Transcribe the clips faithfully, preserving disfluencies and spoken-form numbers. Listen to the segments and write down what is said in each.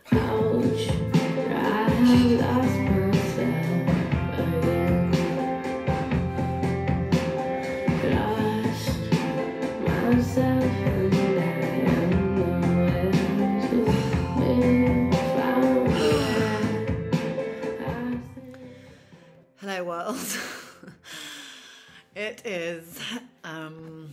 pouch where I have lost myself again. Lost myself and I am nowhere to be found. I think Hello world. It is um,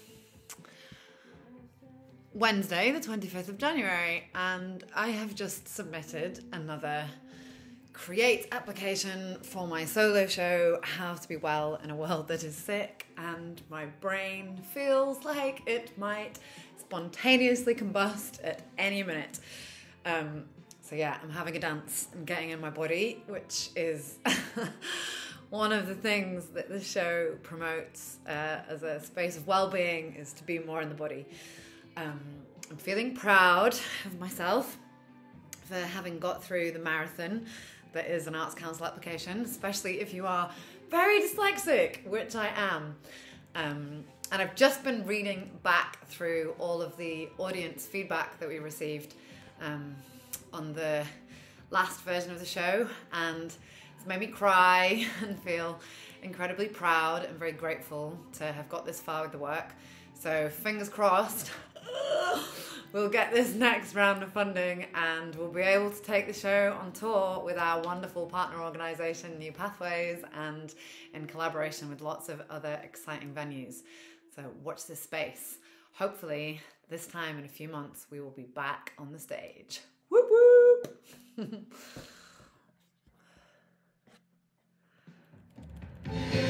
Wednesday the twenty-fifth of January and I have just submitted another Create application for my solo show How to Be Well in a World That Is Sick, and my brain feels like it might spontaneously combust at any minute. Um, so yeah, I'm having a dance and getting in my body, which is one of the things that the show promotes uh, as a space of well-being, is to be more in the body. Um, I'm feeling proud of myself for having got through the marathon that is an Arts Council application, especially if you are very dyslexic, which I am. Um, and I've just been reading back through all of the audience feedback that we received um, on the last version of the show, and it's made me cry and feel incredibly proud and very grateful to have got this far with the work. So fingers crossed, we'll get this next round of funding and we'll be able to take the show on tour with our wonderful partner organisation, New Pathways, and in collaboration with lots of other exciting venues. So watch this space. Hopefully this time in a few months we will be back on the stage. Whoop whoop!